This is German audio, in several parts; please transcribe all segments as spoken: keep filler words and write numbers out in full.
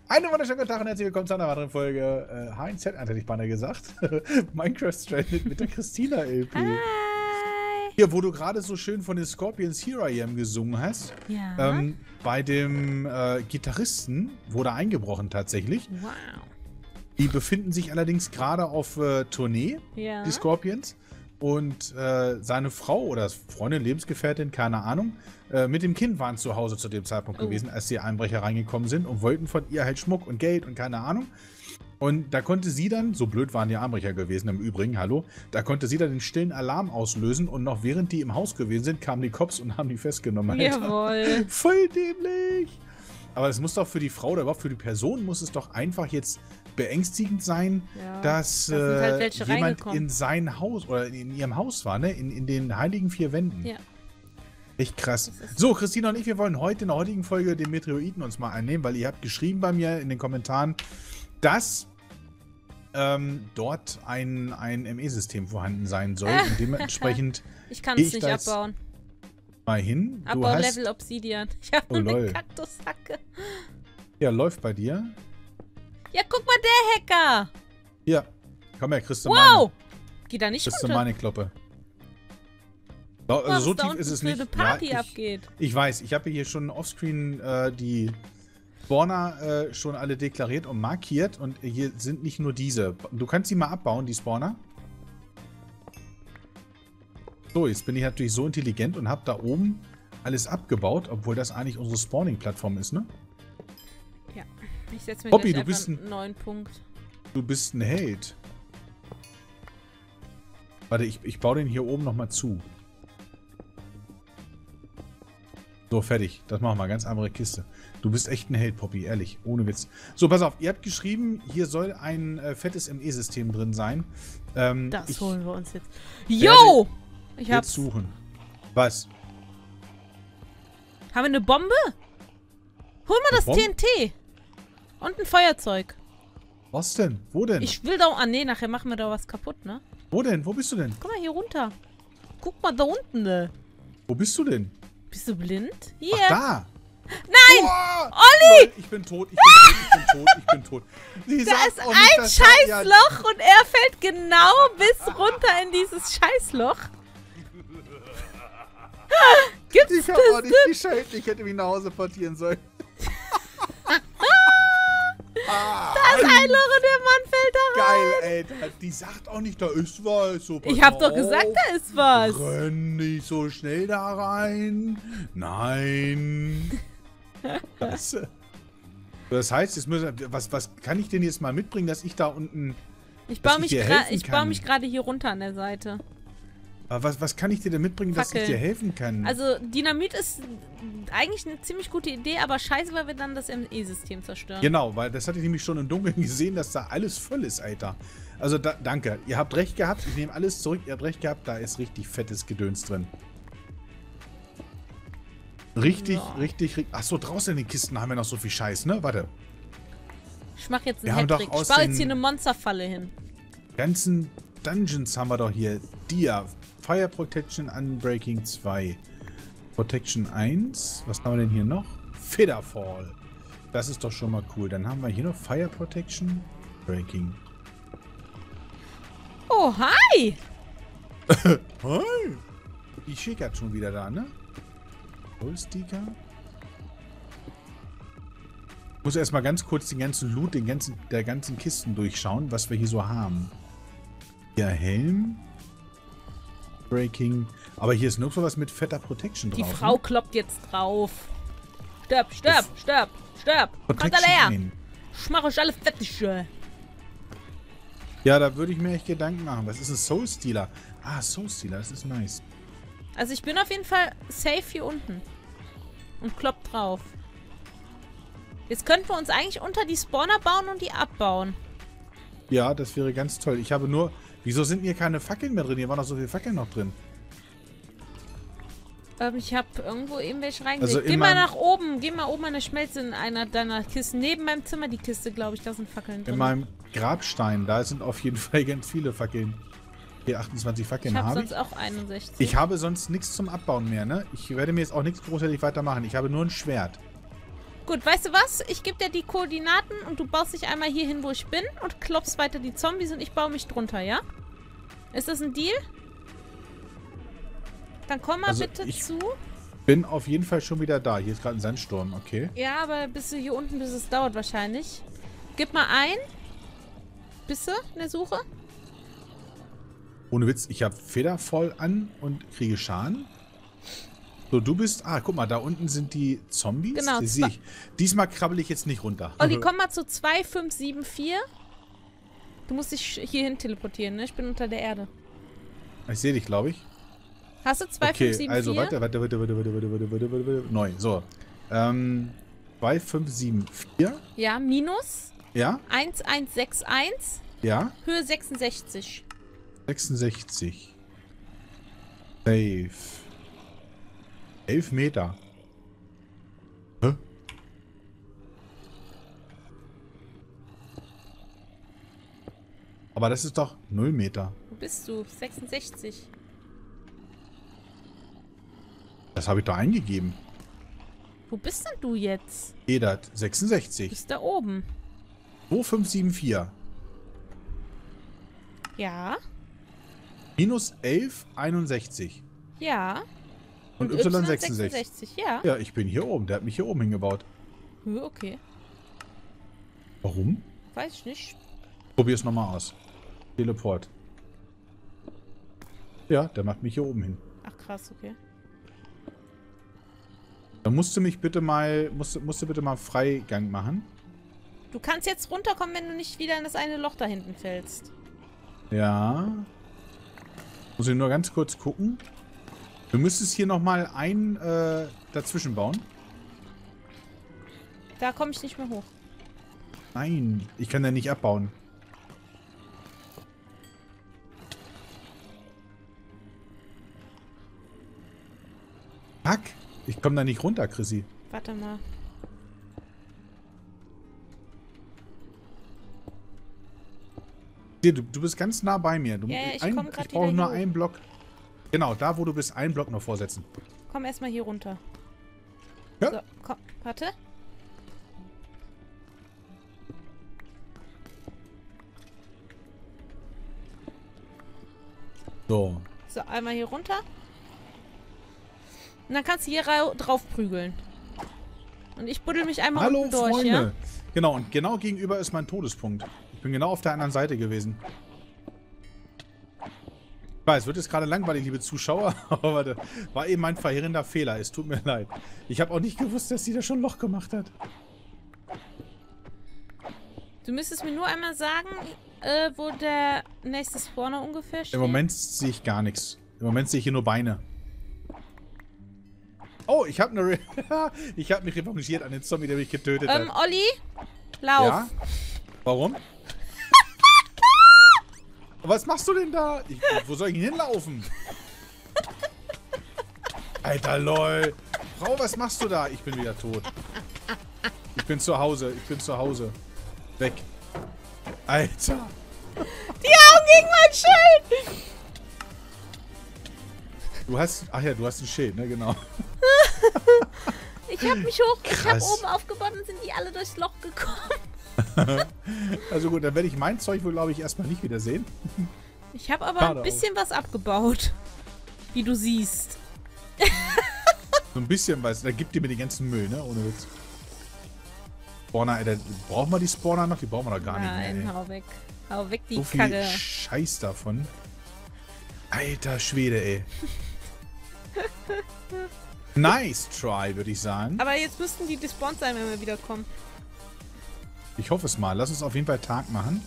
Einen wunderschönen guten Tag und herzlich willkommen zu einer weiteren Folge äh, H N Z, hätte ich beinahe gesagt. Minecraft Stranded mit der Christina L P. Hi. Hier, wo du gerade so schön von den Scorpions Here I Am gesungen hast. Ja. Ähm, bei dem äh, Gitarristen wurde eingebrochen tatsächlich. Wow. Die befinden sich allerdings gerade auf äh, Tournee, Ja. die Scorpions. Und äh, seine Frau oder Freundin, Lebensgefährtin, keine Ahnung, äh, mit dem Kind waren zu Hause zu dem Zeitpunkt Oh. gewesen, als die Einbrecher reingekommen sind und wollten von ihr halt Schmuck und Geld und keine Ahnung. Und da konnte sie dann, so blöd waren die Einbrecher gewesen im Übrigen, hallo, da konnte sie dann den stillen Alarm auslösen und noch während die im Haus gewesen sind, kamen die Cops und haben die festgenommen. Alter. Jawohl. Voll dämlich. Aber es muss doch für die Frau oder überhaupt für die Person muss es doch einfach jetzt beängstigend sein, Ja, dass da sind halt äh, welche jemand reingekommen. in sein Haus oder in ihrem Haus war, ne? In, in den heiligen vier Wänden. Ja. Echt krass. Das ist- So, Christina und ich, wir wollen heute in der heutigen Folge den Meteoriten uns mal einnehmen, weil ihr habt geschrieben bei mir in den Kommentaren, dass ähm, dort ein, ein M E-System vorhanden sein soll und dementsprechend Ich kann Geh es ich nicht da jetzt abbauen. mal hin. Du Abbau hast, Level Obsidian. Ich habe Oh, nur lol. eine Kaktushacke. ja, läuft bei dir. Ja, guck mal, der Hacker. Hier, komm her, kriegst du Wow. Geht da nicht Kriegst du runter. meine Kloppe. So, Guck mal, also so was da tief unten ist es für nicht. eine Party Ja, ich, abgeht. ich weiß, ich habe hier schon offscreen äh, die Spawner äh, schon alle deklariert und markiert und hier sind nicht nur diese. Du kannst sie mal abbauen, die Spawner. So, jetzt bin ich natürlich so intelligent und habe da oben alles abgebaut, obwohl das eigentlich unsere Spawning-Plattform ist, ne? Ja. Ich setze mir Bobby, gleich du bist einfach ein- einen neuen Punkt. Du bist ein Held. Warte, ich, ich baue den hier oben nochmal zu. So, fertig. Das machen wir. Ganz andere Kiste. Du bist echt ein Held, Poppy, ehrlich. Ohne Witz. So, pass auf. Ihr habt geschrieben, hier soll ein äh, fettes M E-System drin sein. Ähm, Das ich holen wir uns jetzt. werde Yo! Ich jetzt hab's. suchen. Was? Haben wir eine Bombe? Hol mal das Bombe? T N T. Und ein Feuerzeug. Was denn? Wo denn? Ich will da... Ah, nee, nachher machen wir da was kaputt, ne? Wo denn? Wo bist du denn? Guck mal hier runter. Guck mal da unten, ne? Wo bist du denn? Bist du blind? Hier. Ach, da! Nein! Oh, Olli! Lol, ich bin tot, ich bin tot, ich bin tot, ich bin tot. Sie Da sagt ist auch nicht, ein dass da- ja, Scheißloch und er fällt genau bis runter in dieses Scheißloch. Gibt's Ich das? hab auch nicht gescheit, ich hätte mich nach Hause portieren sollen. Ah, Da ist ein Loch und der Mann fällt da rein. geil, Alter. Die sagt auch nicht, da ist was. So, pass Ich hab mal doch gesagt, auf. da ist was. Renn nicht so schnell da rein. Nein. Das, das heißt, jetzt müssen, was, was kann ich denn jetzt mal mitbringen, dass ich da unten... Ich dass baue ich mich dir gerade helfen ich baue kann. mich gerade hier runter an der Seite. Was, was kann ich dir denn mitbringen, dass ich Fackeln. dir helfen kann? Also Dynamit ist eigentlich eine ziemlich gute Idee, aber scheiße, weil wir dann das M E-System zerstören. Genau, weil das hatte ich nämlich schon im Dunkeln gesehen, dass da alles voll ist, Alter. Also da, danke, ihr habt recht gehabt, ich nehme alles zurück, ihr habt recht gehabt, da ist richtig fettes Gedöns drin. Richtig, Ja. richtig, richtig. Achso, draußen in den Kisten haben wir noch so viel Scheiß, ne? Warte. Ich mache jetzt Wir einen haben doch Hattrick. aus Ich baue den- jetzt hier eine Monsterfalle hin. Ganzen Dungeons haben wir doch hier. Dia, Fire Protection Unbreaking zwei. Protection eins. Was haben wir denn hier noch? Featherfall. Das ist doch schon mal cool. Dann haben wir hier noch Fire Protection Breaking. Oh, hi! Hi! Die schickert schon wieder da, ne? Soulsticker. Ich muss erstmal ganz kurz den ganzen Loot, den ganzen, der ganzen Kisten durchschauen, was wir hier so haben. Ja, Helm. Breaking. Aber hier ist nur so was mit fetter Protection Die drauf. Frau kloppt jetzt drauf. Stirb, stirb, stirb, stirb. Kommt alle Protection her. ein. Ich mache euch alle fertig. äh. Ja, da würde ich mir echt Gedanken machen. Was ist ein Soul Stealer? Ah, Soul Stealer, das ist nice. Also ich bin auf jeden Fall safe hier unten. Und kloppt drauf. Jetzt könnten wir uns eigentlich unter die Spawner bauen und die abbauen. Ja, das wäre ganz toll. Ich habe nur... Wieso sind hier keine Fackeln mehr drin? Hier waren noch so viele Fackeln noch drin. Ähm, ich habe irgendwo eben welche reingelegt. Also in Geh mal meinem- nach oben. Geh mal oben an der Schmelze in einer deiner Kisten. Neben meinem Zimmer die Kiste, glaube ich. Da sind Fackeln drin. In meinem Grabstein, da sind auf jeden Fall ganz viele Fackeln. Hier achtundzwanzig Fackeln ich habe habe sonst ich. auch einundsechzig. Ich habe sonst nichts zum Abbauen mehr, ne? Ich werde mir jetzt auch nichts großartig weitermachen. Ich habe nur ein Schwert. Gut, weißt du was? Ich gebe dir die Koordinaten und du baust dich einmal hier hin, wo ich bin und klopfst weiter die Zombies und ich baue mich drunter, ja? Ist das ein Deal? Dann komm mal Also bitte ich zu. Bin auf jeden Fall schon wieder da. Hier ist gerade ein Sandsturm, okay. Ja, aber bist du hier unten, bis es dauert wahrscheinlich. Gib mal ein. Bist du in der Suche? Ohne Witz, ich habe Federvoll an und kriege Schaden. So, du bist... Ah, guck mal, da unten sind die Zombies. Genau. Die sehe ich. Diesmal krabbel ich jetzt nicht runter. Olli, komm mal zu zwei fünf sieben vier. Du musst dich hierhin teleportieren, ne? Ich bin unter der Erde. Ich sehe dich, glaube ich. Hast du zwei fünf Okay, sieben vier? also warte, warte, warte, warte, warte, warte, warte, warte, warte, warte. Neu, so. Ähm, zwei fünf sieben vier. Ja, minus Ja, eins eins sechs eins. ja. Höhe sechsundsechzig. sechsundsechzig. Safe. elf Meter. Hä? Aber das ist doch null Meter. Wo bist du? sechsundsechzig. Das habe ich doch eingegeben. Wo bist denn du jetzt? Edert, Du sechsundsechzig. bist da oben. zwei fünf sieben vier. Ja. Minus elf einundsechzig. Ja. Und, Y sechsundsechzig. sechsundsechzig. Ja. Ja, ich bin hier oben. Der hat mich hier oben hingebaut. Hm, okay. Warum? Weiß ich nicht. Probier es nochmal aus. Teleport. Ja, der macht mich hier oben hin. Ach krass, okay. Dann musst du mich bitte mal, musst, musst du bitte mal Freigang machen. Du kannst jetzt runterkommen, wenn du nicht wieder in das eine Loch da hinten fällst. Ja. Muss ich nur ganz kurz gucken. Du müsstest hier nochmal ein äh, dazwischen bauen. Da komme ich nicht mehr hoch. Nein, ich kann da nicht abbauen. Fuck, ich komme da nicht runter, Chrissy. Warte mal. Hier, du, du bist ganz nah bei mir. Du, Ja, ja, ich ein, komm grad ich brauche wieder nur hier hoch. einen Block. Genau, da wo du bist, einen Block noch vorsetzen. Komm erstmal hier runter. Ja. So, komm, warte. So. So, einmal hier runter. Und dann kannst du hier rau- drauf prügeln. Und ich buddel mich einmal Hallo, unten durch, Freunde. ja? Genau, und genau gegenüber ist mein Todespunkt. Ich bin genau auf der anderen Seite gewesen. Ich weiß, wird jetzt gerade langweilig, liebe Zuschauer, aber das war eben mein verheerender Fehler. Es tut mir leid. Ich habe auch nicht gewusst, dass sie da schon ein Loch gemacht hat. Du müsstest mir nur einmal sagen, äh, wo der nächste Spawner ungefähr steht. Im Moment sehe ich gar nichts. Im Moment sehe ich hier nur Beine. Oh, ich habe eine... Re ich habe mich revanchiert an den Zombie, der mich getötet Ähm, hat. Olli, lauf. Ja? Warum? Was machst du denn da? Ich, wo soll ich denn hinlaufen? Alter, lol. Frau, was machst du da? Ich bin wieder tot. Ich bin zu Hause. Ich bin zu Hause. Weg. Alter. Die Augen gegen mein Schild! Du hast... Ach ja, du hast ein Schild, ne? Genau. Ich hab mich hoch, ich hab Krass. oben aufgebaut und sind die alle durchs Loch gekommen. Also gut, dann werde ich mein Zeug wohl, glaube ich, erstmal nicht wiedersehen. Ich habe aber Schade ein bisschen was abgebaut. Wie du siehst. So ein bisschen, weil da gibt ihr mir den ganzen Müll, ne? Ohne Witz. Spawner, Alter, brauchen wir die Spawner noch? Die brauchen wir doch gar Nein, nicht mehr, ey. hau weg. Hau weg die So viel Kacke. Scheiß davon. Alter Schwede, ey. Nice try, würde ich sagen. Aber jetzt müssten die despawned sein, wenn wir wiederkommen. Ich hoffe es mal. Lass uns auf jeden Fall Tag machen.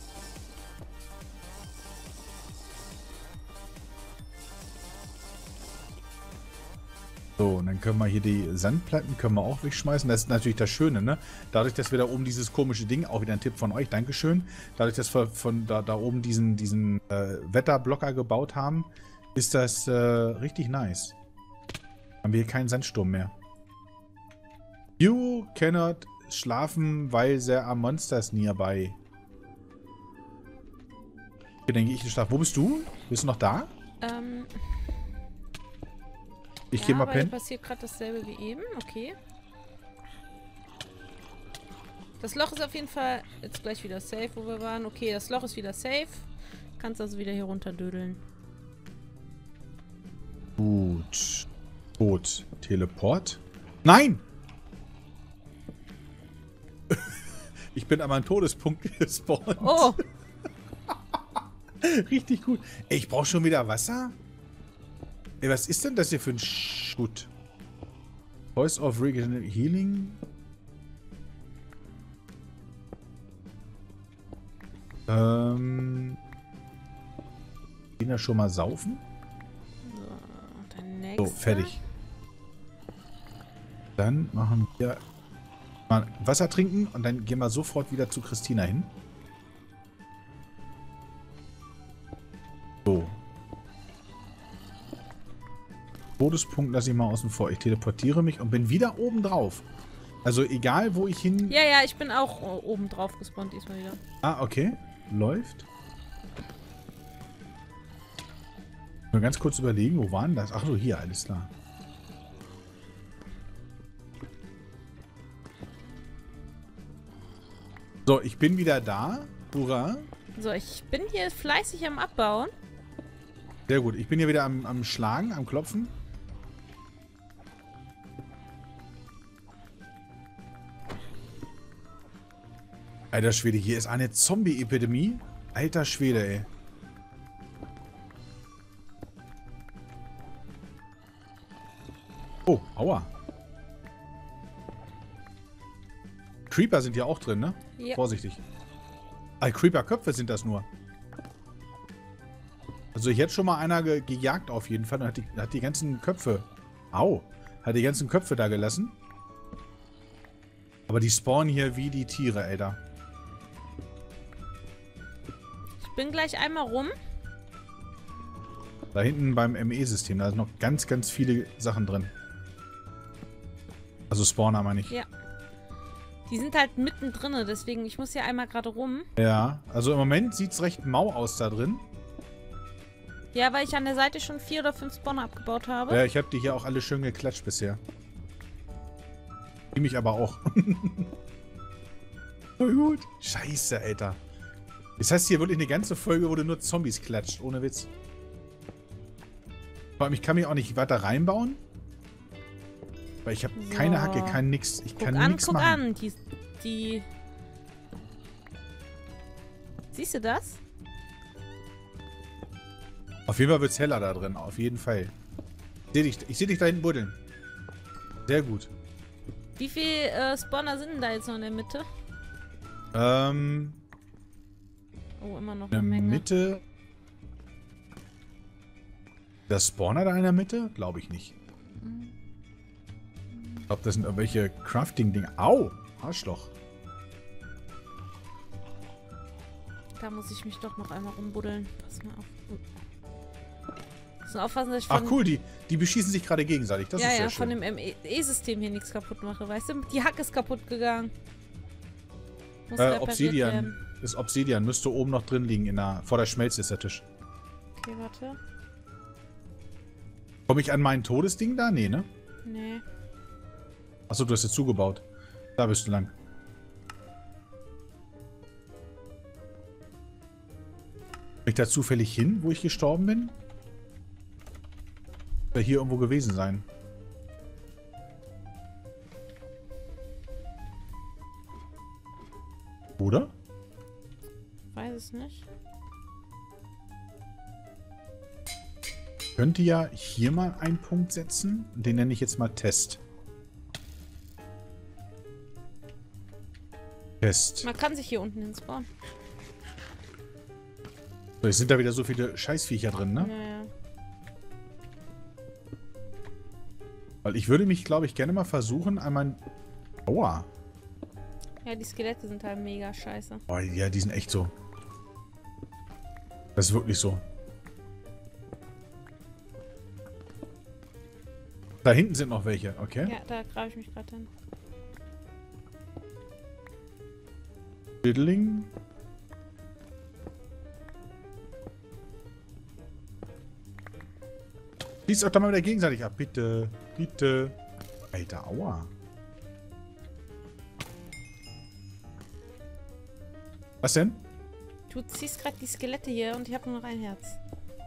So, und dann können wir hier die Sandplatten können wir auch wegschmeißen. Das ist natürlich das Schöne, ne? Dadurch, dass wir da oben dieses komische Ding, auch wieder ein Tipp von euch, Dankeschön. Dadurch, dass wir von da, da oben diesen, diesen äh, Wetterblocker gebaut haben, ist das äh, richtig nice. Haben wir hier keinen Sandsturm mehr. You cannot schlafen, weil there are monsters nearby. Hier denke ich, schlaf. Wo bist du? Bist du noch da? Ähm. Ich ja, gehe mal aber hier pennen. passiert gerade dasselbe wie eben. Okay. Das Loch ist auf jeden Fall jetzt gleich wieder safe, wo wir waren. Okay, das Loch ist wieder safe. Kannst also wieder hier runterdödeln. Gut. Gut. Teleport. Nein! Ich bin an meinem Todespunkt gespawnt. Oh! Richtig gut. Ey, ich brauche schon wieder Wasser? Ey, was ist denn das hier für ein Sch... Gut. Voice of Regional Healing. Ähm... Gehen wir schon mal saufen? So, der nächste. So, fertig. Dann machen wir mal Wasser trinken und dann gehen wir sofort wieder zu Christina hin. So. Todespunkt lasse ich mal außen vor. Ich teleportiere mich und bin wieder oben drauf. Also egal, wo ich hin... Ja, ja, ich bin auch oben drauf gespawnt diesmal wieder. Ah, okay. Läuft. Nur ganz kurz überlegen, wo waren das? Ach so, hier, alles klar. So, ich bin wieder da. Hurra. So, ich bin hier fleißig am Abbauen. Sehr gut. Ich bin hier wieder am, am Schlagen, am Klopfen. Alter Schwede, hier ist eine Zombie-Epidemie. Alter Schwede, ey. Oh, aua. Creeper sind hier auch drin, ne? Ja. Vorsichtig. Ah, Creeper-Köpfe sind das nur. Also hier hat schon mal einer ge gejagt auf jeden Fall und hat die, hat die ganzen Köpfe... Au! Hat die ganzen Köpfe da gelassen. Aber die spawnen hier wie die Tiere, Alter. Ich bin gleich einmal rum. Da hinten beim M E-System, da sind noch ganz, ganz viele Sachen drin. Also Spawner meine ich. Ja. Die sind halt mittendrin, deswegen, ich muss hier einmal gerade rum. Ja, also im Moment sieht es recht mau aus da drin. Ja, weil ich an der Seite schon vier oder fünf Spawner abgebaut habe. Ja, ich habe die hier auch alle schön geklatscht bisher. Die mich aber auch. Oh gut. Scheiße, Alter. Das heißt hier wirklich eine ganze Folge, wo du nur Zombies klatscht, ohne Witz. Vor allem, ich kann mich auch nicht weiter reinbauen. Weil ich habe So. keine Hacke, kein nix. Ich Guck kann an, nichts guck machen. an. Die, die... Siehst du das? Auf jeden Fall wird es heller da drin, auf jeden Fall. Ich sehe dich, ich seh dich da hinten buddeln. Sehr gut. Wie viele äh, Spawner sind denn da jetzt noch in der Mitte? Ähm, Oh, immer noch in eine der Menge. Mitte. Der Spawner da in der Mitte? Glaube ich nicht. Ich glaube, das sind irgendwelche Crafting-Dinge. Au! Arschloch. Da muss ich mich doch noch einmal rumbuddeln. Pass mal auf. So aufpassen, dass ich Ach von, cool, die, die beschießen sich gerade gegenseitig. Das ja, ist sehr ja, schön. von dem M E-System hier nichts kaputt mache, weißt du? Die Hacke ist kaputt gegangen. Muss Äh, repariert Obsidian. werden. Das Obsidian müsste oben noch drin liegen. In der, vor der Schmelze ist der Tisch. Okay, warte. Komme ich an mein Todesding da? Nee, ne? Nee. Achso, du hast jetzt zugebaut. Da bist du lang. Bin ich da zufällig hin, wo ich gestorben bin? Soll hier irgendwo gewesen sein. Oder? Weiß es nicht. Könnte ja hier mal einen Punkt setzen. Den nenne ich jetzt mal Test. Test. Man kann sich hier unten hinspawnen. So, jetzt sind da wieder so viele Scheißviecher drin, ne? Naja. Weil ich würde mich, glaube ich, gerne mal versuchen, einmal... Aua. Ja, die Skelette sind halt mega scheiße. Oh, ja, die sind echt so. Das ist wirklich so. Da hinten sind noch welche, okay? Ja, da greife ich mich gerade hin. Fiddling. Schließt euch doch mal wieder gegenseitig ab, bitte. Bitte. Alter, aua. Was denn? Du ziehst gerade die Skelette hier und ich habe nur noch ein Herz.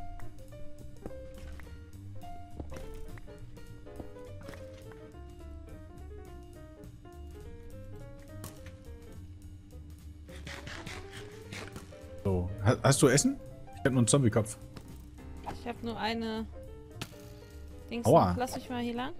So. Hast, hast du Essen? Ich hab nur einen Zombie-Kopf. Ich habe nur eine... Dings Aua. noch. Lass mich mal hier lang.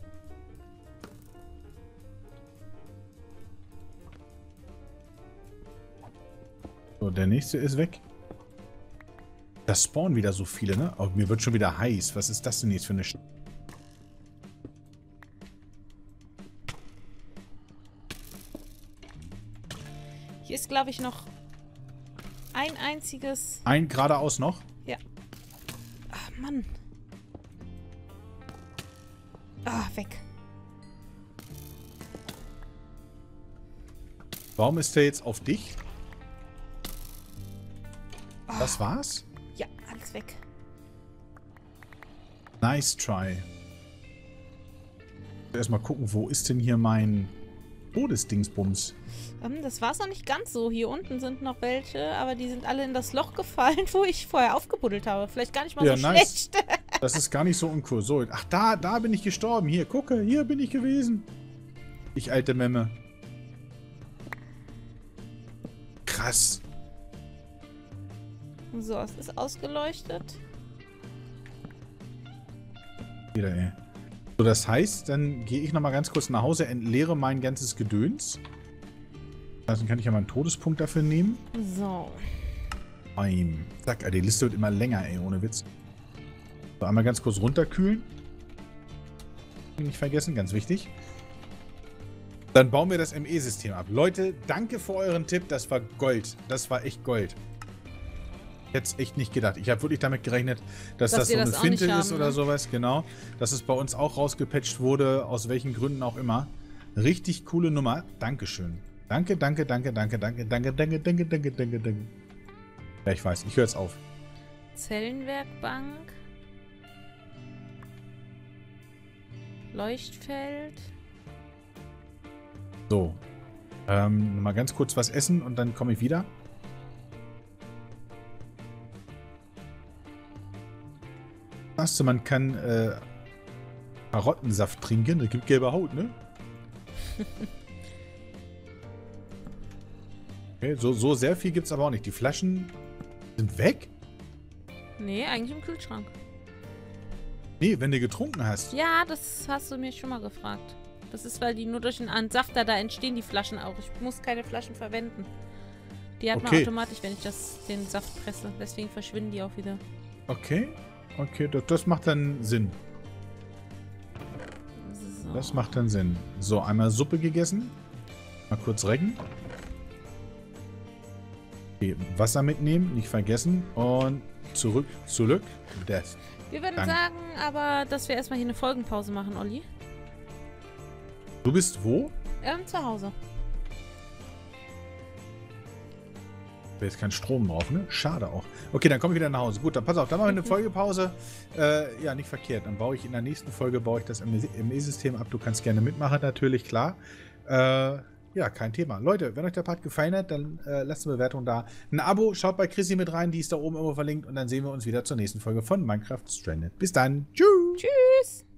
So, der nächste ist weg. Da spawnen wieder so viele, ne? Oh, mir wird schon wieder heiß. Was ist das denn jetzt für eine... Sch Hier ist, glaube ich, noch ein einziges... Ein geradeaus noch? Ja. Ach, Mann. Ah, weg. Warum ist der jetzt auf dich? Das war's? Ja, alles weg. Nice try. Erstmal gucken, wo ist denn hier mein Todesdingsbums? Ähm, das war's noch nicht ganz so. Hier unten sind noch welche, aber die sind alle in das Loch gefallen, wo ich vorher aufgebuddelt habe. Vielleicht gar nicht mal Ja, so nice. schlecht. Das ist gar nicht so uncool. So, ach, da, da bin ich gestorben. Hier, gucke, hier bin ich gewesen. Ich alte Memme. Krass. So, es ist ausgeleuchtet. Wieder, ey. So, das heißt, dann gehe ich nochmal ganz kurz nach Hause, entleere mein ganzes Gedöns. Also, dann kann ich ja mal einen Todespunkt dafür nehmen. So. Beim. Zack, die Liste wird immer länger, ey, ohne Witz. So, einmal ganz kurz runterkühlen. Nicht vergessen, ganz wichtig. Dann bauen wir das M E-System ab. Leute, danke für euren Tipp. Das war Gold. Das war echt Gold. Ich hätte es echt nicht gedacht. Ich habe wirklich damit gerechnet, dass, Dass das so wir eine das auch Finte nicht ist haben, oder ne? sowas. Genau. Dass es bei uns auch rausgepatcht wurde, aus welchen Gründen auch immer. Richtig coole Nummer. Dankeschön. Danke, danke, danke, danke, danke, danke, danke, danke, danke, danke, danke. Ja, ich weiß. Ich höre jetzt auf. Zellenwerkbank. Leuchtfeld. So. Ähm, mal ganz kurz was essen und dann komme ich wieder. Weißt du, man kann äh, Karottensaft trinken. Das gibt gelbe Haut, ne? Okay, so, so sehr viel gibt es aber auch nicht. Die Flaschen sind weg? Nee, eigentlich im Kühlschrank. Nee, wenn du getrunken hast. Ja, das hast du mir schon mal gefragt. Das ist, weil die nur durch den Entsafter, da entstehen die Flaschen auch. Ich muss keine Flaschen verwenden. Die hat man Okay. automatisch, wenn ich das, den Saft presse. Deswegen verschwinden die auch wieder. Okay. Okay, das, das macht dann Sinn. So. Das macht dann Sinn. So, einmal Suppe gegessen. Mal kurz recken. Okay, Wasser mitnehmen, nicht vergessen. Und zurück, zurück. Das. Wir würden Danke. sagen, aber, dass wir erstmal hier eine Folgenpause machen, Olli. Du bist wo? Ähm, zu Hause. Da ist kein Strom drauf, ne? Schade auch. Okay, dann komme ich wieder nach Hause. Gut, dann pass auf, dann machen wir eine Folgepause. Äh, ja, nicht verkehrt. Dann baue ich in der nächsten Folge baue ich das M E-System ab. Du kannst gerne mitmachen, natürlich, klar. Äh, ja, kein Thema. Leute, wenn euch der Part gefallen hat, dann äh, lasst eine Bewertung da. Ein Abo, schaut bei Chrissy mit rein, die ist da oben immer verlinkt. Und dann sehen wir uns wieder zur nächsten Folge von Minecraft Stranded. Bis dann. Tschüss. Tschüss.